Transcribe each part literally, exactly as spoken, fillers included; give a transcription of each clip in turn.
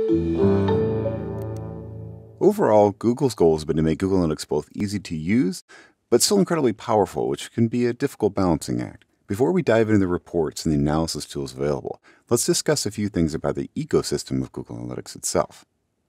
Overall, Google's goal has been to make Google Analytics both easy to use, but still incredibly powerful, which can be a difficult balancing act. Before we dive into the reports and the analysis tools available, let's discuss a few things about the ecosystem of Google Analytics itself.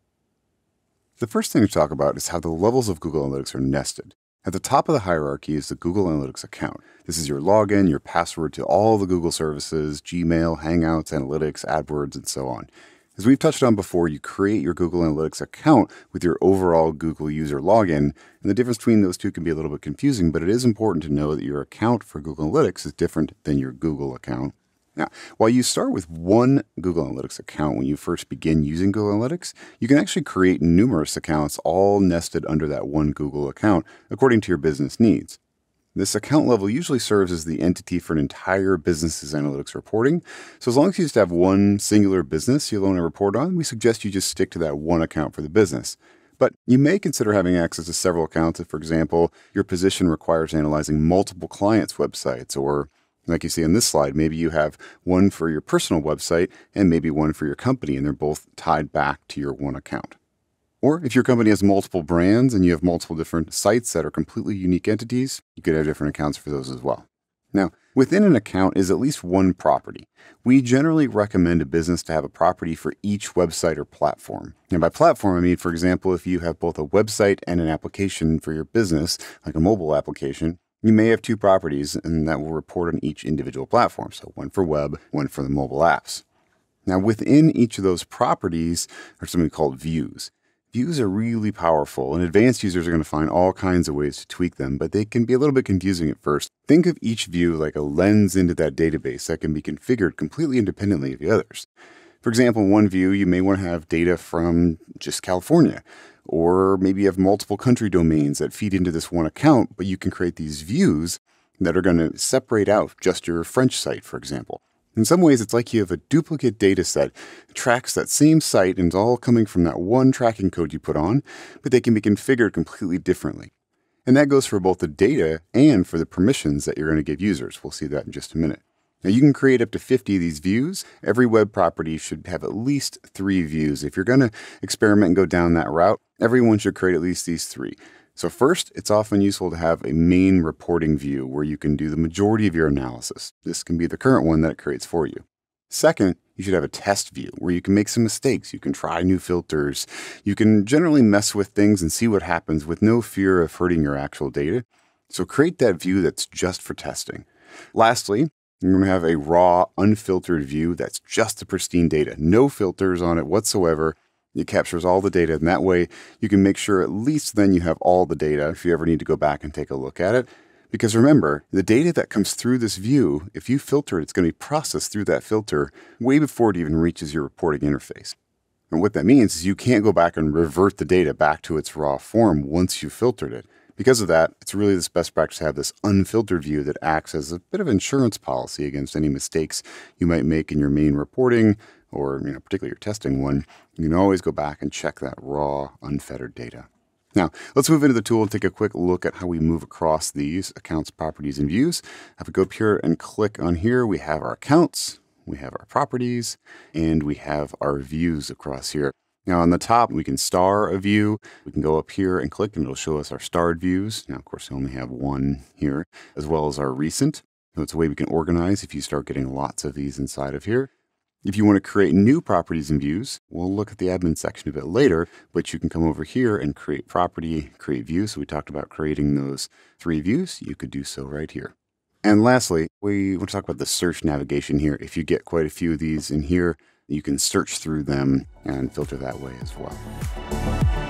The first thing to talk about is how the levels of Google Analytics are nested. At the top of the hierarchy is the Google Analytics account. This is your login, your password to all the Google services, Gmail, Hangouts, Analytics, AdWords, and so on. As we've touched on before, you create your Google Analytics account with your overall Google user login, and the difference between those two can be a little bit confusing, but it is important to know that your account for Google Analytics is different than your Google account. Now, while you start with one Google Analytics account when you first begin using Google Analytics, you can actually create numerous accounts all nested under that one Google account according to your business needs. This account level usually serves as the entity for an entire business's analytics reporting. So as long as you just have one singular business you'll want to report on, we suggest you just stick to that one account for the business. But you may consider having access to several accounts if, for example, your position requires analyzing multiple clients' websites, or like you see on this slide, maybe you have one for your personal website and maybe one for your company, and they're both tied back to your one account. Or if your company has multiple brands and you have multiple different sites that are completely unique entities, you could have different accounts for those as well. Now, within an account is at least one property. We generally recommend a business to have a property for each website or platform. And by platform, I mean, for example, if you have both a website and an application for your business, like a mobile application, you may have two properties, and that will report on each individual platform. So one for web, one for the mobile apps. Now, within each of those properties are something called views. Views are really powerful, and advanced users are going to find all kinds of ways to tweak them, but they can be a little bit confusing at first. Think of each view like a lens into that database that can be configured completely independently of the others. For example, in one view, you may want to have data from just California, or maybe you have multiple country domains that feed into this one account, but you can create these views that are going to separate out just your French site, for example. In some ways, it's like you have a duplicate data set that tracks that same site and it's all coming from that one tracking code you put on, but they can be configured completely differently. And that goes for both the data and for the permissions that you're going to give users. We'll see that in just a minute. Now, you can create up to fifty of these views. Every web property should have at least three views. If you're going to experiment and go down that route, everyone should create at least these three. So first, it's often useful to have a main reporting view where you can do the majority of your analysis. This can be the current one that it creates for you. Second, you should have a test view where you can make some mistakes. You can try new filters. You can generally mess with things and see what happens with no fear of hurting your actual data. So create that view that's just for testing. Lastly, you're going to have a raw, unfiltered view that's just the pristine data. No filters on it whatsoever. It captures all the data, and that way you can make sure at least then you have all the data if you ever need to go back and take a look at it. Because remember, the data that comes through this view, if you filter it, it's going to be processed through that filter way before it even reaches your reporting interface. And what that means is you can't go back and revert the data back to its raw form once you've filtered it. Because of that, it's really this best practice to have this unfiltered view that acts as a bit of insurance policy against any mistakes you might make in your main reporting, or you know, particularly your testing one. You can always go back and check that raw, unfettered data. Now, let's move into the tool and take a quick look at how we move across these accounts, properties, and views. If we go up here and click on here, we have our accounts, we have our properties, and we have our views across here. Now, on the top, we can star a view. We can go up here and click, and it'll show us our starred views. Now, of course, we only have one here, as well as our recent. So it's a way we can organize if you start getting lots of these inside of here. If you want to create new properties and views, we'll look at the admin section a bit later, but you can come over here and create property, create views. So we talked about creating those three views. You could do so right here. And lastly, we want to talk about the search navigation here. If you get quite a few of these in here, you can search through them and filter that way as well.